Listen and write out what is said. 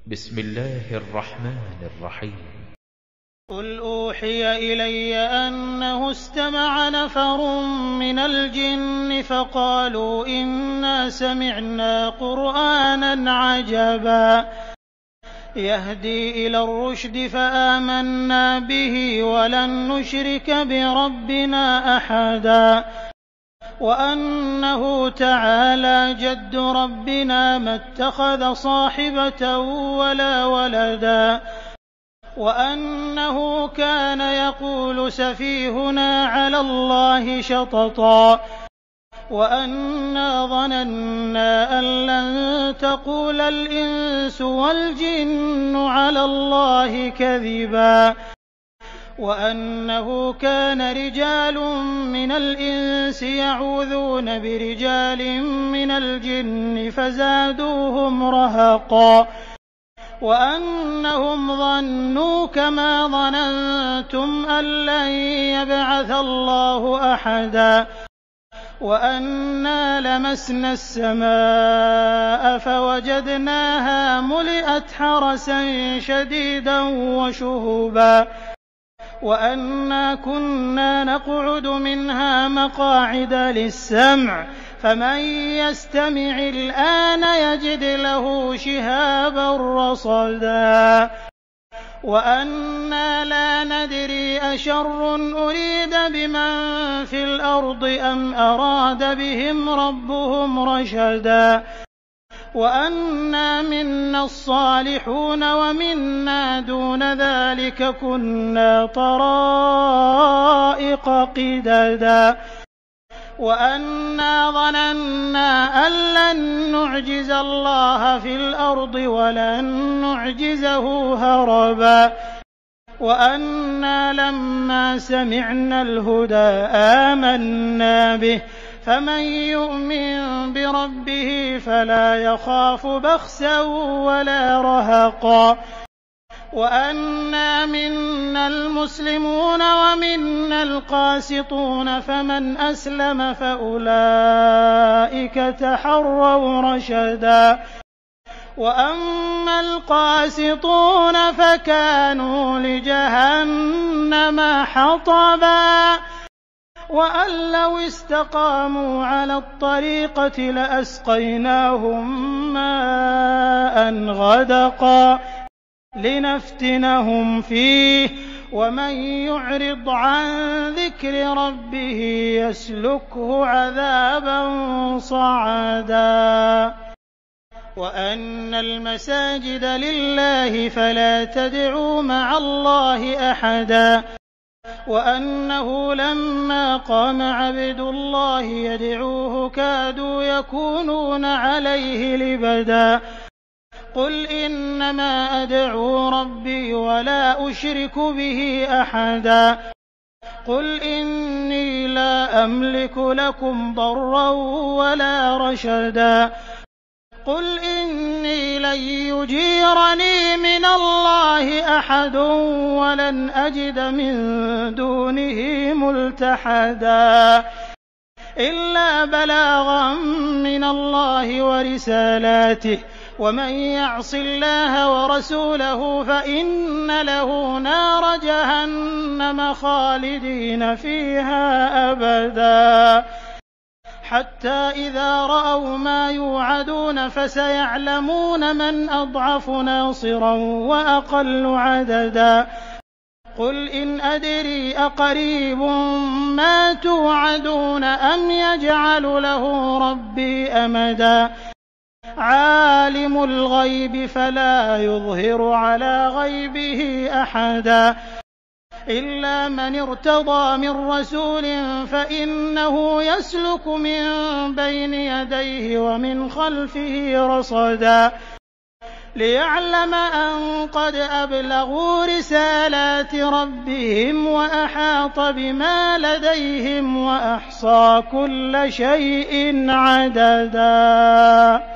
بسم الله الرحمن الرحيم. قل أوحي إلي أنه استمع نفر من الجن فقالوا إنا سمعنا قرآنا عجبا يهدي إلى الرشد فآمنا به ولن نشرك بربنا أحدا وأنه تعالى جد ربنا ما اتخذ صاحبة ولا ولدا وأنه كان يقول سفيهنا على الله شططا وأنا ظننا أن لن تقول الإنس والجن على الله كذبا وأنه كان رجال من الإنس يعوذون برجال من الجن فزادوهم رهقا وأنهم ظنوا كما ظننتم أن لن يبعث الله أحدا وأنا لمسنا السماء فوجدناها ملئت حرسا شديدا وشهبا وأنا كنا نقعد منها مقاعد للسمع فمن يستمع الآن يجد له شهابا رصدا وأنا لا ندري أشر أريد بمن في الأرض أم أراد بهم ربهم رشدا وأنا منا الصالحون ومنا دون ذلك كنا طرائق قددا وأنا ظننا أن لن نعجز الله في الأرض ولن نعجزه هربا وأنا لما سمعنا الهدى آمنا به فمن يؤمن بربه فلا يخاف بخسا ولا رهقا وأنا منا المسلمون ومنا القاسطون فمن أسلم فأولئك تحروا رشدا وأما القاسطون فكانوا لجهنم حطبا وأن لو استقاموا على الطريقة لأسقيناهم ماء غدقا لنفتنهم فيه ومن يعرض عن ذكر ربه يسلكه عذابا صعدا وأن المساجد لله فلا تدعوا مع الله أحدا وأنه لما قام عبد الله يدعوه كادوا يكونون عليه لبدا قل إنما أدعو ربي ولا أشرك به أحدا قل إني لا أملك لكم ضرا ولا رشدا قل إني لن يجيرني من الله أحد ولن أجد من دونه ملتحدا إلا بلاغا من الله ورسالاته ومن يعص الله ورسوله فإن له نار جهنم خالدين فيها أبدا حتى إذا رأوا ما يوعدون فسيعلمون من أضعف ناصرا وأقل عددا قل إن أدري أقريب ما توعدون أم يجعل له ربي أمدا عالم الغيب فلا يظهر على غيبه أحدا إلا من ارتضى من رسول فإنه يسلك من بين يديه ومن خلفه رصدا ليعلم أن قد أبلغوا رسالات ربهم وأحاط بما لديهم وأحصى كل شيء عددا